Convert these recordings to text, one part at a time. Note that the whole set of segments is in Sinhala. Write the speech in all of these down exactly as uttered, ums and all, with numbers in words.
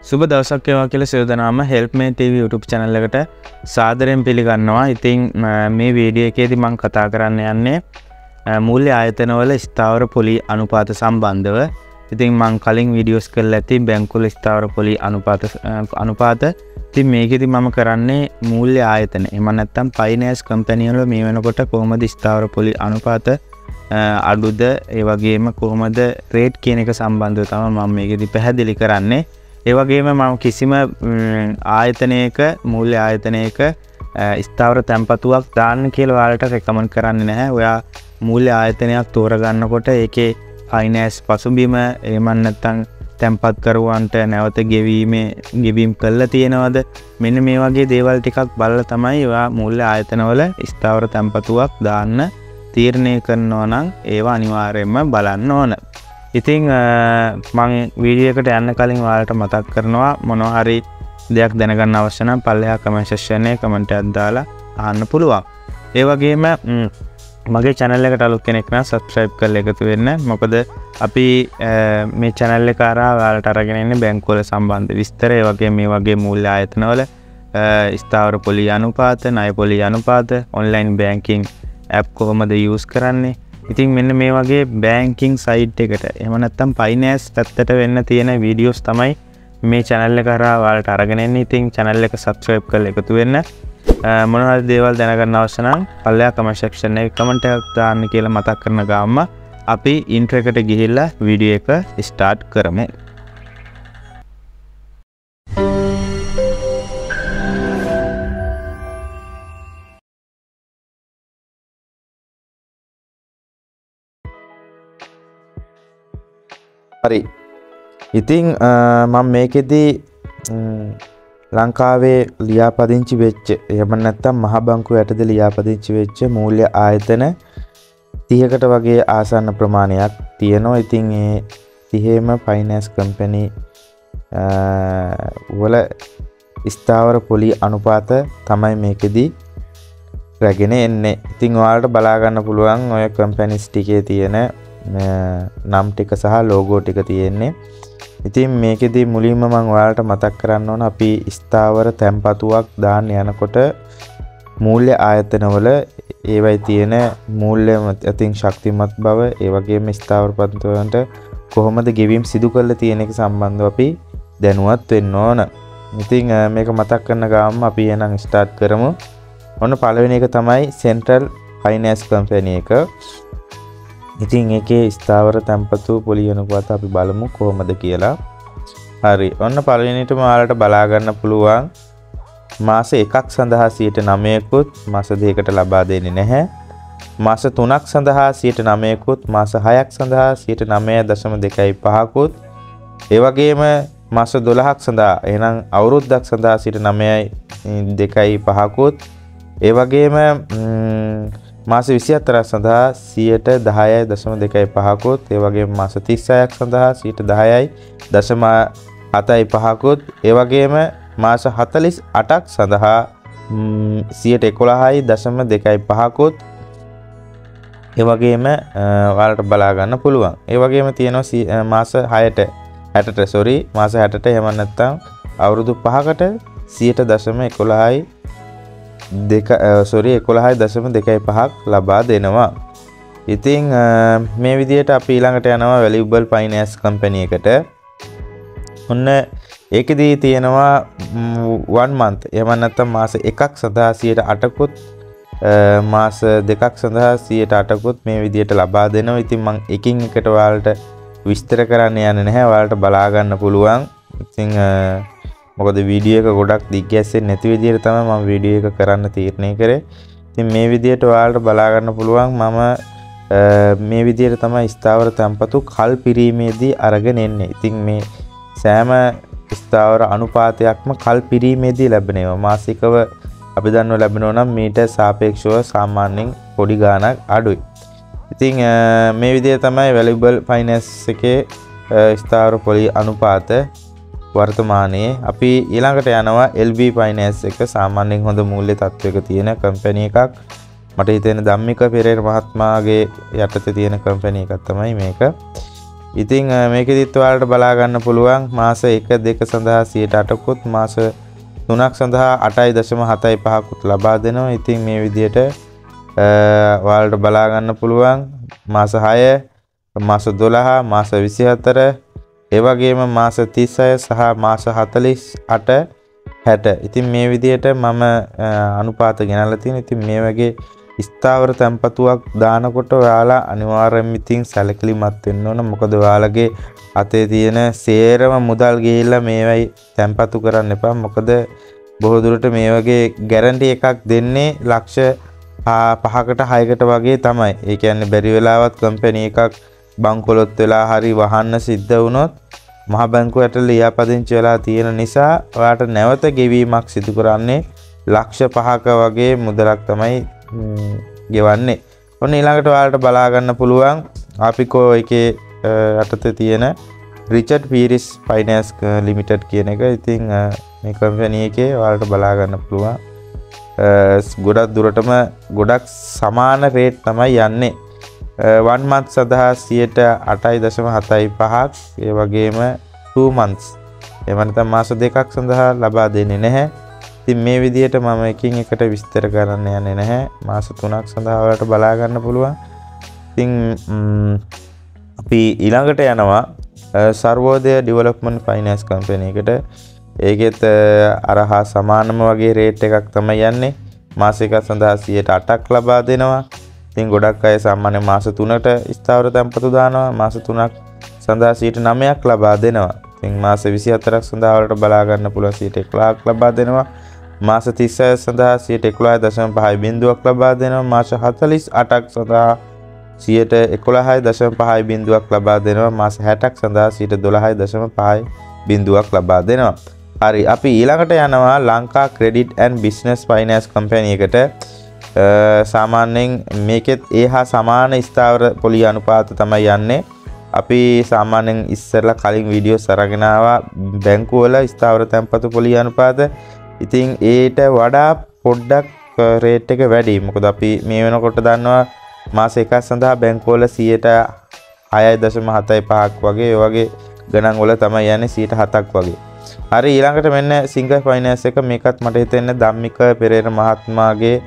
සුබ දවසක් වේවා කියලා සියලු දෙනාම Helpmate T V YouTube channel එකට සාදරයෙන් පිළිගන්නවා. ඉතින් මේ වීඩියෝ එකේදී මම කතා කරන්න යන්නේ මූල්‍ය ආයතනවල ස්ථාවර පොලි අනුපාත සම්බන්ධව. ඉතින් මම කලින් වීඩියෝස් කරලා ඇති බැංකුවල ස්ථාවර පොලි අනුපාත අනුපාත. ඉතින් මේකෙදි මම කරන්නේ මූල්‍ය ආයතන. එහෙම නැත්නම් ෆයිනෑන්ස් කම්පැනි වල මේ වෙනකොට කොහොමද ස්ථාවර පොලි අනුපාත අඩුද ඒ වගේම කොහොමද රේට් කියන එක සම්බන්ධව තමයි මම මේකෙදි පැහැදිලි කරන්නේ. ඒ වගේම මම කිසිම ආයතනයක මූල්‍ය ආයතනයක ස්ථාවර තැන්පතුවක් දාන්න කියලා ඔයාලට රෙකමන්ඩ් කරන්නේ නැහැ. ඔයා මූල්‍ය ආයතනයක් තෝරගන්නකොට ඒකේ ෆයිනෑන්ස් පසුබිම එහෙම නැත්නම් තැන්පත් කරුවන්ට නැවත ගෙවීමේ ගෙවීම් කළා තියෙනවද මෙන්න මේ වගේ දේවල් ටිකක් බලලා තමයි ඔයා මූල්‍ය ආයතනවල ස්ථාවර තැන්පතුවක් දාන්න තීරණය කරනවා නම් ඒවා අනිවාර්යයෙන්ම බලන්න ඕන. ඉතින් මම වීඩියෝ එකට යන්න කලින් ඔයාලට මතක් කරනවා මොනවා හරි දෙයක් දැනගන්න අවශ්‍ය නම් පල්ලෙහා කමෙන්ට් සෙක්ෂන් එකේ කමෙන්ට් එකක් දාලා අහන්න පුළුවන්. ඒ වගේම මගේ channel එකට අලුත් කෙනෙක් නම් subscribe කරලා එකතු වෙන්න. මොකද අපි මේ channel එක හරහා ඔයාලට අරගෙන ඉන්නේ බැංකුවල සම්බන්ධ විස්තර, ඒ වගේම මේ වගේ මූල්‍ය ආයතනවල ස්ථාවර පොලි අනුපාත, ණය පොලි අනුපාත, online banking app කොහොමද use කරන්නේ. ඉතින් මෙන්න මේ වගේ banking site එකට එහෙම නැත්නම් finance පැත්තට වෙන්න තියෙන videos තමයි මේ channel එක හරහා ඔයාලට අරගෙන එන්නේ. ඉතින් channel එක subscribe කරලා එකතු වෙන්න. මොනවා හරි දේවල් දැනගන්න අවශ්‍ය නම් පල්ලෙහා comment section එකේ comment එකක් දාන්න කියලා මතක් කරන ගාම අපි intro එකට ගිහිල්ලා වීඩියෝ එක start කරමු. හරි. ඉතින් මම මේකෙදි ලංකාවේ ලියාපදිංචි වෙච්ච එහෙම නැත්නම් මහ බැංකුව යටතේ ලියාපදිංචි වෙච්ච මූල්‍ය ආයතන තිහකට වගේ ආසන්න ප්‍රමාණයක් තියෙනවා. ඉතින් ඒ තිහේම ෆයිනෑන්ස් කම්පැනි වල ස්ථාවර පොලි අනුපාත තමයි මේකෙදි රැගෙන එන්නේ. ඉතින් ඔයාලට බලා ගන්න පුළුවන් ඔය කම්පැනිස් ටිකේ තියෙන නම් ටික සහ ලෝගෝ ටික තියෙන්නේ. ඉතින් මේකෙදි මුලින්ම මම ඔයාලට මතක් කරන්න ඕන අපි ස්ථාවර තැන්පතුවක් දාන්න යනකොට මූල්‍ය ආයතනවල ඒවයි තියෙන මූල්‍ය අතින් ශක්තිමත් බව, ඒ වගේම ස්ථාවර පන්තිවලට කොහොමද ගෙවීම් සිදු කරලා තියෙන එක සම්බන්ධව අපි දැනුවත් වෙන්න ඕන. ඉතින් මේක මතක් කරන ගාම අපි එහෙනම් ස්ටාර්ට් කරමු. ඔන්න පළවෙනි එක තමයි සෙන්ට්‍රල් ෆයිනෑන්ස් කම්පැනි එක. ඉතින් ඒකේ ස්ථාවර තැන්පතු පොලි අනුපාත අපි බලමු කොහොමද කියලා. හරි. ඔන්න පළවෙනිටම ඔයාලට බලා ගන්න පුළුවන් මාස එකක් සඳහා සියයට නවයකුත් මාස දෙකකට ලබා දෙන්නේ නැහැ. මාස තුනක් සඳහා සියයට නවයකුත් මාස හයක් සඳහා සියයට නවය දශම දෙකයි පහකුත් ඒ වගේම මාස දොළහක් සඳහා එහෙනම් අවුරුද්දක් සඳහා සියයට නවයයි දෙකයි පහකුත් ඒ වගේම මාස විසි හතරක් සඳහා සියයට දහයයි දශම දෙකයි පහකුත් ඒ වගේම මාස තිස් හයක් සඳහා සියයට දහයයි දශම හතයි පහකුත් ඒ වගේම මාස හතළිස් අටක් සඳහා සියයට එකොළහයි දශම දෙකයි පහකුත් ඒ වගේම ඔයාලට බලා ගන්න පුළුවන්. ඒ වගේම තියෙනවා මාස හයට හැටට sorry මාස හැටට එහෙම නැත්නම් අවුරුදු පහකට සියයට දශම එකොළහයි දෙක sorry එකොළහයි දශම දෙකයි පහක් ලබා දෙනවා. ඉතින් මේ විදිහට අපි ඊළඟට යනවා valuable finance company එකට. ඔන්න ඒකෙදී තියෙනවා one month එහෙම නැත්නම් මාස එකක් සඳහා සියයට අටකුත් මාස දෙකක් සඳහා සියයට අටකුත් මේ විදිහට ලබා දෙනවා. ඉතින් මම එකින් එකට ඔයාලට විස්තර කරන්න යන්නේ නැහැ. ඔයාලට බලා ගන්න පුළුවන්. ඉතින් මොකද වීඩියෝ එක ගොඩක් දිග්ගැස්සෙන්නේ නැති විදිහට තමයි මම වීඩියෝ එක කරන්න තීරණය කරේ. ඉතින් මේ විදිහට ඔයාලට බලා ගන්න පුළුවන් මම මේ විදිහට තමයි ස්ථාවර තැන්පතු කල් පිරීමේදී අරගෙන එන්නේ. ඉතින් මේ සෑම ස්ථාවර අනුපාතයක්ම කල් පිරීමේදී ලැබෙනවා. මාසිකව අපි දන්නව ලැබෙනවා නම් මීට සාපේක්ෂව සාමාන්‍යයෙන් පොඩි ගාණක් අඩුයි. ඉතින් මේ විදිහට තමයි valuable finance එකේ ස්ථාවර පොලි අනුපාත වර්තමානයේ. අපි ඊළඟට යනවා L B finance එක. සාමාන්‍යයෙන් හොඳ මූල්‍ය තත්ත්වයක තියෙන කම්පැනි එකක්. මට හිතෙන ධම්මික පෙරේර මහත්මයාගේ යටතේ තියෙන කම්පැනි එකක් තමයි මේක. ඉතින් මේකෙදිත් ඔයාලට බලා ගන්න පුළුවන් මාස එක දෙක සඳහා සියයට අටකුත් මාස තුනක් සඳහා අටයි දශම හතයි පහකුත් ලබා දෙනවා. ඉතින් මේ විදිහට ඔයාලට බලා ගන්න පුළුවන් මාස හය, මාස දොළහ, මාස විසිහතර, ඒ වගේම මාස තිස්හය සහ මාස හතළිස් අට හැට. ඉතින් මේ විදිහට මම අනුපාත ගෙනල්ලා තියෙනවා. ඉතින් මේ වගේ ස්ථාවර තැන්පතුවක් දානකොට ඔයාලා අනිවාර්යයෙන්ම ඉතින් සැලකිලිමත් වෙන්න ඕන. මොකද ඔයාලගේ අතේ තියෙන සේරම මුදල් ගිහිල්ලා මේවයි තැන්පතු කරන්න එපා. මොකද බොහෝ දුරට මේ වගේ ගැරන්ටි එකක් දෙන්නේ ලක්ෂ පහකට හයකට වගේ තමයි. ඒ කියන්නේ බැරි වෙලාවත් කම්පැනි එකක් බංකොලොත් වෙලා හරි වහන්න සිද්ධ වුණොත් මහ බැංකුවට ලියාපදිංචි වෙලා තියෙන නිසා ඔයාට නැවත ගෙවීමක් සිදු කරන්නේ ලක්ෂ පහක වගේ මුදලක් තමයි ගෙවන්නේ. ඔන්න ඊළඟට ඔයාලට බලා ගන්න පුළුවන් අපිකෝ එකේ යටතේ තියෙන රිචඩ් පීරිස් ෆයිනෑන්ස් ලිමිටඩ් කියන එක. ඉතින් මේ කම්පැනි එකේ ඔයාලට බලා ගන්න පුළුවන් ගොඩක් දුරටම ගොඩක් සමාන රේට් තමයි යන්නේ. one month සඳහා සියයට අටයි දශම හතයි පහක්, ඒ වගේම two months එහෙම නැත්නම් මාස දෙකක් සඳහා ලබා දෙන්නේ නැහැ. ඉතින් මේ විදිහට මම එකින් එකට විස්තර කරන්න යන්නේ නැහැ. මාස තුනක් සඳහා ඔයාලට බලා ගන්න පුළුවන්. ඉතින් අපි ඊළඟට යනවා සර්වෝදය ඩෙවලොප්මන්ට් ෆයිනෑන්ස් කම්පැනි එකට. ඒකෙත් අරහා සමානම වගේ රේට් එකක් තමයි යන්නේ. මාස එකක් සඳහා සියයට අටක් ලබා දෙනවා. ඉතින් ගොඩක් අය සාමාන්‍ය මාස තුනකට ස්ථාවර තැන්පතු දානවා. මාස තුනක් සඳහා සියයට නවයක් ලබා දෙනවා. ඉතින් මාස විසිහතරක් සඳහා වලට බලා ගන්න පුළුවන් සියයට එකොළහක් ලබා දෙනවා. මාස තිස්හය සඳහා සියයට එකොළහ දශම පහයි බිංදුවක් ලබා දෙනවා. මාස හතළිස් අටක් සඳහා සියයට එකොළහයි දශම පහයි බිංදුවක් ලබා දෙනවා. මාස හැටක් සඳහා සියයට දොළහයි දශම පහයි බිංදුවක් ලබා දෙනවා. හරි, අපි ඊළඟට යනවා Lanka credit and business finance company එකට. සාමාන්‍යයෙන් මේකෙත් ඒ හා සමාන ස්ථාවර පොලි අනුපාත තමයි යන්නේ. අපි සාමාන්‍යයෙන් ඉස්සරලා කලින් වීඩියෝස් අරගෙන ආවා බැංකුවල ස්ථාවර තැන්පතු පොලි අනුපාත. ඉතින් ඒට වඩා පොඩ්ඩක් රේට් එක වැඩි. මොකද අපි මේ වෙනකොට දන්නවා මාස එකක් සඳහා බැංකුවල සියයට හයයි දශම හතයි පහක් වගේ ඒ වගේ ගණන් වල තමයි යන්නේ සියයට හතක් වගේ. හරි, ඊළඟට මෙන්න සිංගල් ෆයිනෑන්ස් එක. මේකත් මට හිතෙන්නේ ධම්මික පෙරේර මහත්මයාගේ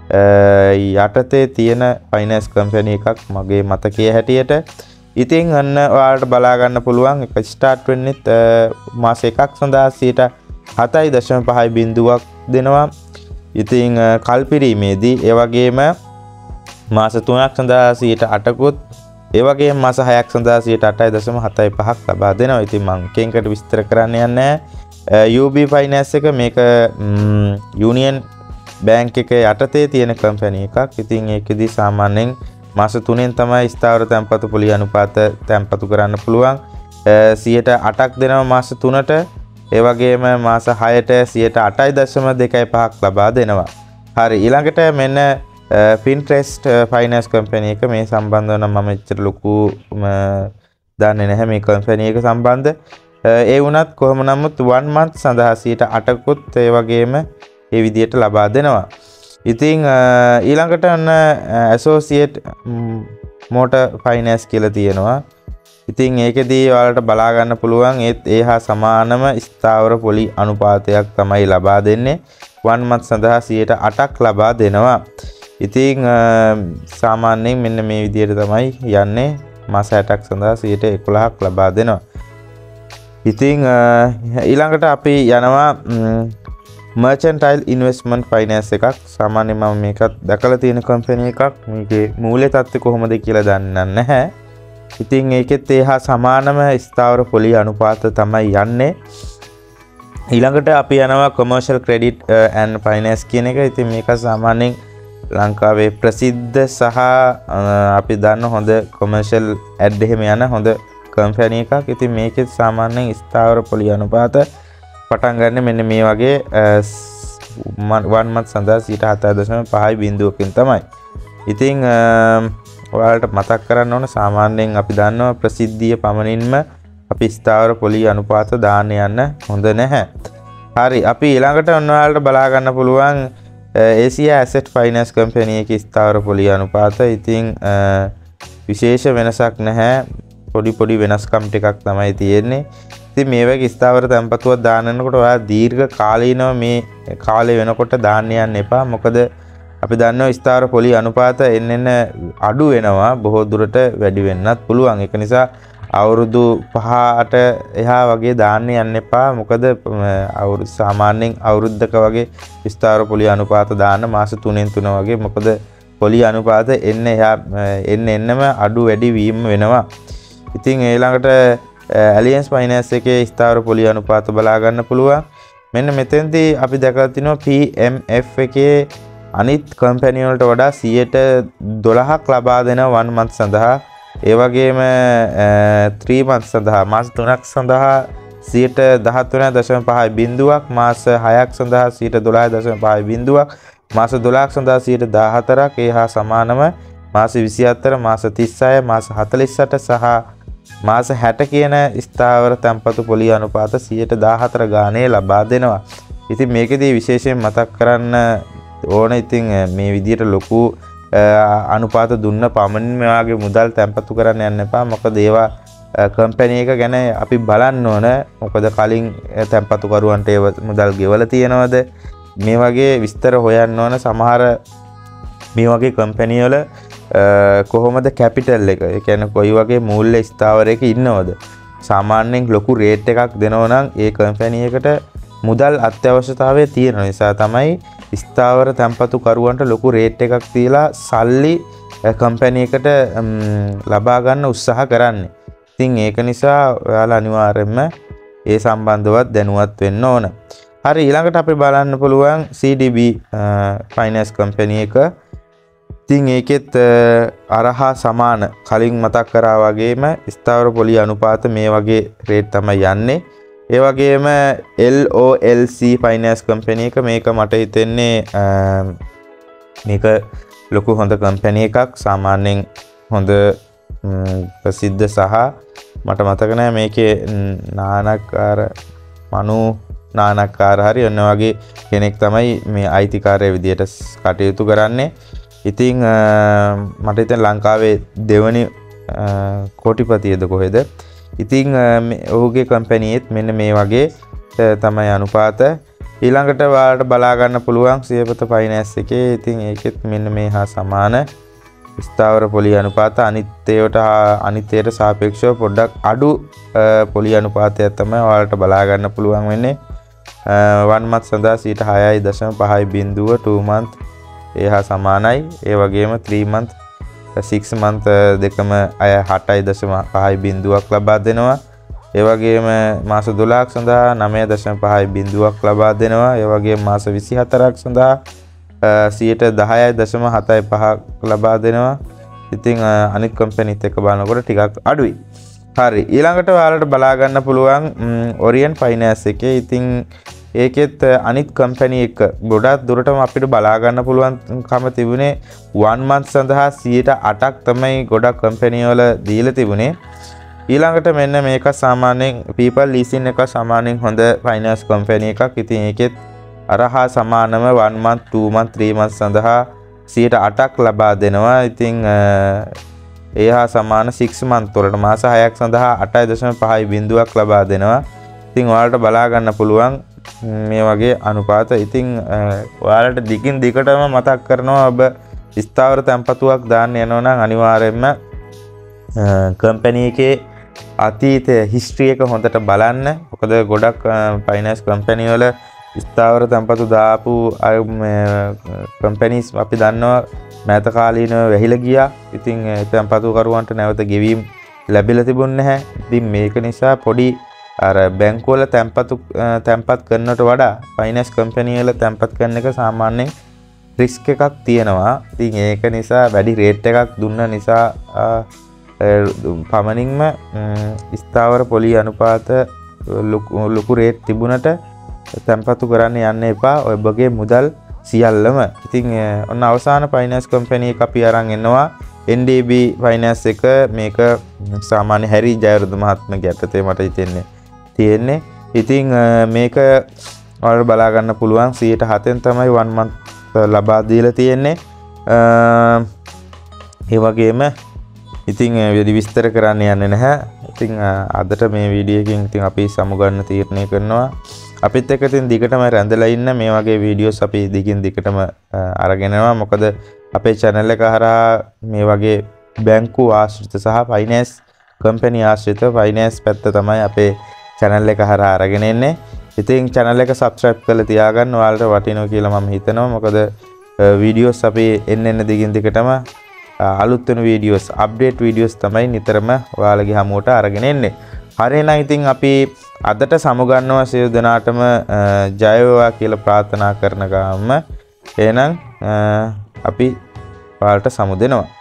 යටතේ තියෙන ෆයිනෑන්ස් කම්පැනි එකක් මගේ මතකයේ හැටියට. ඉතින් අන්න ඔයාලට බලා ගන්න පුළුවන් එක ස්ටාර්ට් වෙන්නෙත් මාස එකක් සඳහා සියයට හතයි දශම පහයි බිංදුවක් දෙනවා. ඉතින් කල්පිරීමේදී ඒ වගේම මාස තුනක් සඳහා සියයට අටකුත්, ඒ වගේම මාස හයක් සඳහා සියයට අටයි දශම හතයි පහක් ලබා දෙනවා. ඉතින් මම කෙන්කට විස්තර කරන්න යන්නේ නැහැ. යූ බී ෆයිනෑන්ස් එක මේක යූනියන් බැංක් එක යටතේ තියෙන කම්පැනි එකක්. ඉතින් ඒකෙදි සාමාන්‍යයෙන් මාස තුනෙන් තමයි ස්ථාවර තැන්පතු පොලි අනුපාත තැන්පතු කරන්න පුළුවන්. සියයට අටක් දෙනවා මාස තුනට, ඒ වගේම මාස හයට සියයට අටයි දශම දෙකයි පහක් ලබා දෙනවා. හරි, ඊළඟට මෙන්න පින්ට්‍රෙස්ට් ෆයිනෑන්ස් කම්පැනි එක. මේ සම්බන්ධව නම් මම එච්චර ලොකු දන්නේ නැහැ මේ කම්පැනි එක සම්බන්ධ. ඒ වුණත් කොහොම නමුත් one month සඳහා සියයට අටකුත් ඒ වගේම ඒ විදිහට ලබා දෙනවා. ඉතින් ඊළඟට අන්න ඇසෝසියේට් මෝටර් ෆයිනෑන්ස් කියලා තියෙනවා. ඉතින් ඒකෙදී ඔයාලට බලා ගන්න පුළුවන් ඒත් ඒ හා සමානම ස්ථාවර පොලි අනුපාතයක් තමයි ලබා දෙන්නේ. one month සඳහා සියයට අටක් ලබා දෙනවා. ඉතින් සාමාන්‍යයෙන් මෙන්න මේ විදිහට තමයි යන්නේ. මාස හැටක් සඳහා සියයට එකොළහක් ලබා දෙනවා. ඉතින් ඊළඟට අපි යනවා මර්චන්ටයිල් ඉන්වෙස්ට්මන්ට් ෆයිනෑන්ස් එකක්. සාමාන්‍යයෙන් මම මේකත් දැකලා තියෙන කම්පැනි එකක්. මේකේ මූල්‍ය තත්ත්වය කොහොමද කියලා දන්නේ නැහැ. ඉතින් ඒකෙත් ඒ හා සමානම ස්ථාවර පොලි අනුපාත තමයි යන්නේ. ඊළඟට අපි යනවා කොමර්ෂල් ක්‍රෙඩිට් ඇන්ඩ් ෆයිනෑන්ස් කියන එක. ඉතින් මේක සාමාන්‍යයෙන් ලංකාවේ ප්‍රසිද්ධ සහ අපි දන්න හොඳ කොමර්ෂල් ඇඩ් එහෙම යන හොඳ කම්පැනි එකක්. ඉතින් මේකෙත් සාමාන්‍යයෙන් ස්ථාවර පොලි අනුපාත පටන් ගන්න මෙන්න මේ වගේ one month සඳහා සියයට හතයි දශම පහයි බිංදුවකින් තමයි. ඉතින් ඔයාලට මතක් කරන්න ඕන සාමාන්‍යයෙන් අපි දන්නවා ප්‍රසිද්ධිය පමණින්ම අපි ස්ථාවර පොලි අනුපාත දාන්න යන්න හොඳ නැහැ. හරි, අපි ඊළඟට ඔයාලට බලා ගන්න පුළුවන් ඒසියා ඇසෙට් ෆයිනෑන්ස් කම්පැනි එකේ ස්ථාවර පොලි අනුපාත. ඉතින් විශේෂ වෙනසක් නැහැ. පොඩි පොඩි වෙනස්කම් ටිකක් තමයි තියෙන්නේ. ඉතින් මේ වගේ ස්ථාවර තැන්පතුවක් දාන්නකොට ඔයා දීර්ඝ කාලීනව මේ කාලේ වෙනකොට දාන්න යන්න එපා. මොකද අපි දන්නවා ස්ථාවර පොලි අනුපාත එන්න එන්න අඩු වෙනවා. බොහෝ දුරට වැඩි වෙන්නත් පුළුවන්. ඒක නිසා අවුරුදු පහට එහා වගේ දාන්න යන්න එපා. මොකද අවුරුදු සාමාන්‍යයෙන් අවුරුද්දක වගේ ස්ථාවර පොලි අනුපාත දාන්න මාස තුනෙන් තුන වගේ. මොකද පොලි අනුපාත එන්න එහා එන්න එන්නම අඩු වැඩි වීම වෙනවා. ඉතින් ඊළඟට ඇලියන්ස් ෆයිනෑන්ස් එකේ ස්ථාවර පොලි අනුපාත බලා ගන්න පුළුවන්. මෙන්න මෙතෙන්දී අපි දැකලා තිනවා පී එම් එෆ් එකේ අනිත් කම්පැනි වලට වඩා සියයට දොළහක් ලබා දෙන one month සඳහා, ඒ වගේම three month සඳහා මාස තුනක් සඳහා සියයට දහතුන දශම පහයි බිංදුවක්, මාස හයක් සඳහා සියයට දොළහ දශම පහයි බිංදුවක්, මාස දොළහක් සඳහා සියයට දහහතරක්, ඒ හා සමානව මාස විසිහතර, මාස තිස්හය, මාස හතළිස් අට සහ මාස හැට කියන ස්ථාවර තැන්පතු පොලි අනුපාත සියයට දහහතර ගානේ ලබා දෙනවා. ඉතින් මේකෙදී විශේෂයෙන් මතක් කරන්න ඕන, ඉතින් මේ විදිහට ලොකු අනුපාත දුන්න පමණින් මෙයාගේ මුදල් තැන්පතු කරන්න යන්න එපා. මොකද ඒවා කම්පැනි එක ගැන අපි බලන්න ඕන. මොකද කලින් තැන්පතු කරුවන්ට ඒ මුදල් ගෙවලා තියෙනවද මේ වගේ විස්තර හොයන්න ඕන. සමහර මේ වගේ කම්පැනි වල කොහොමද කැපිටල් එක, ඒ කියන්නේ කොයි වගේ මූල්‍ය ස්ථාවරයක ඉන්නවද. සාමාන්‍යයෙන් ලොකු රේට් එකක් දෙනවා නම් ඒ කම්පැනි එකට මුදල් අත්‍යවශ්‍යතාවය තියෙන නිසා තමයි ස්ථාවර තැන්පතු කරුවන්ට ලොකු රේට් එකක් තියලා සල්ලි කම්පැනි එකට ලබා ගන්න උත්සාහ කරන්නේ. ඉතින් ඒක නිසා ඔයාලා අනිවාර්යයෙන්ම ඒ සම්බන්ධවත් දැනුවත් වෙන්න ඕන. හරි, ඊළඟට අපි බලන්න පුළුවන් සී ඩී බී ෆයිනෑන්ස් කම්පැනි එක. ඉතින් ඒකෙත් අරහා සමාන කලින් මතක් කරා වගේම ස්ථාවර පොලි අනුපාත මේ වගේ රේට් තමයි යන්නේ. ඒ වගේම L O L C finance company එක, මේක මට හිතෙන්නේ මේක ලොකු හොඳ කම්පැනි එකක්. සාමාන්‍යයෙන් හොඳ ප්‍රසිද්ධ සහ මට මතක නැහැ මේකේ නානක්කාර මනු නානක්කාර හරි ඔන්න වගේ කෙනෙක් තමයි මේ අයිතිකාරය විදියට කටයුතු කරන්නේ. ඉතින් මට හිතෙන ලංකාවේ දෙවනි කෝටිපතියද කොහෙද. ඉතින් ඔහුගේ කම්පැනියෙත් මෙන්න මේ වගේ තමයි අනුපාත. ඊළඟට ඔයාලට බලා ගන්න පුළුවන් සියපත ෆයිනෑන්ස් එකේ. ඉතින් ඒකෙත් මෙන්න මේ හා සමාන ස්ථාවර පොලි අනුපාත අනිත් ඒවාට අනිත් සාපේක්ෂව පොඩ්ඩක් අඩු පොලි අනුපාතයක් තමයි ඔයාලට බලා ගන්න පුළුවන් වෙන්නේ. one month සඳහා සියයට හයයි දශම පහයි බිංදුව, two month ඒ හා සමානයි. ඒ වගේම three month six month දෙකම අය හතයි දශම පහයි බිංදුවක් ලබා දෙනවා. ඒ වගේම මාස දොළහක් සඳහා නවය දශම පහයි බිංදුවක් ලබා දෙනවා. ඒ වගේම මාස විසිහතරක් සඳහා සියයට දහයයි දශම හතයි පහක් ලබා දෙනවා. ඉතින් අනිත් කම්පැනිත් එක්ක බලනකොට ටිකක් අඩුයි. හරි, ඊළඟට ඔයාලට බලා ගන්න පුළුවන් ඔරියන් ෆයිනෑන්ස් එකේ. ඉතින් ඒකෙත් අනිත් කම්පැනි එක ගොඩක් දුරටම අපිට බලා ගන්න පුළුවන්කම තිබුණේ one month සඳහා සියයට අටක් තමයි ගොඩක් කම්පැනි වල දීලා තිබුණේ. ඊළඟට මෙන්න මේක සාමාන්‍යයෙන් people leasing එක සාමාන්‍යයෙන් හොඳ ෆයිනෑන්ස් කම්පැනි එකක්. ඉතින් ඒකෙත් අරහා සමානම one month, two month, three month සඳහා සියයට අටක් ලබා දෙනවා. ඉතින් ඒ හා සමාන six month වලට මාස හයක් සඳහා අටයි දශම පහයි බිංදුවක් ලබා දෙනවා. ඉතින් ඔයාලට බලා ගන්න පුළුවන් මේ වගේ අනුපාත. ඉතින් ඔයාලට දිගින් දිගටම මතක් කරනවා ඔබ ස්ථාවර තැන්පතුවක් දාන්න යනවා නම් අනිවාර්යයෙන්ම කම්පැනි එකේ අතීත හිස්ටරි එක හොඳට බලන්න. මොකද ගොඩක් ෆයිනෑන්ස් කම්පැනි වල ස්ථාවර තැන්පතු දාපු කම්පැනිස් අපි දන්නවා මෑත කාලීනව වැහිලා ගියා. ඉතින් තැන්පතු කරුවන්ට නැවත ගෙවීම් ලැබිලා තිබුණේ නැහැ. ඉතින් මේක නිසා පොඩි අර බැංකුව වල තැන්පතු තැන්පත් කරනට වඩා ෆයිනෑන්ස් කම්පැනි වල තැන්පත් කරන එක සාමාන්‍යයෙන් රිස්ක් එකක් තියෙනවා. ඉතින් ඒක නිසා වැඩි රේට් එකක් දුන්න නිසා පමණින්ම ස්ථාවර පොලි අනුපාත ලොකු රේට් තිබුණට තැන්පතු කරන්න යන්න එපා ඔබගේ මුදල් සියල්ලම. ඉතින් ඔන්න අවසාන ෆයිනෑන්ස් කම්පැනි එක අපි අරන් එනවා එන් ඩී බී ෆයිනෑන්ස් එක. මේක සාමාන්‍ය හැරි ජයවර්ධන මහත්මයාගේ යටතේ මට හිතෙන්නේ තියෙන්නේ. ඉතින් මේක ඔයාලට බලා ගන්න පුළුවන් සියයට හතෙන් තමයි one month ලබා දීලා තියෙන්නේ. ඒ වගේම ඉතින් වැඩි විස්තර කරන්න යන්නේ නැහැ. ඉතින් අදට මේ වීඩියෝ එකකින් ඉතින් අපි සමුගන්න තීරණය කරනවා. අපිත් එක්ක ඉතින් දිගටම රැඳලා ඉන්න මේ වගේ වීඩියෝස් අපි දිගින් දිගටම අරගෙන යනවා. මොකද අපේ channel එක හරහා මේ වගේ බැංකු ආශ්‍රිත සහ ෆයිනෑන්ස් කම්පැනි ආශ්‍රිත ෆයිනෑන්ස් පැත්ත තමයි අපේ channel එක හරහා අරගෙන එන්නේ. ඉතින් channel එක subscribe කරලා තියාගන්න ඔයාලට වටිනවා කියලා මම හිතනවා. මොකද වීඩියෝස් අපි එන්න එන්න දිගින් දිගටම අලුත් වෙන වීඩියෝස් අප්ඩේට් වීඩියෝස් තමයි නිතරම ඔයාලගේ හමුවට අරගෙන එන්නේ. හරිනම් ඉතින් අපි අදට සමුගන්නවා සියලු දෙනාටම ජය වේවා කියලා ප්‍රාර්ථනා කරන ගාම එහෙනම් අපි ඔයාලට සමු දෙනවා.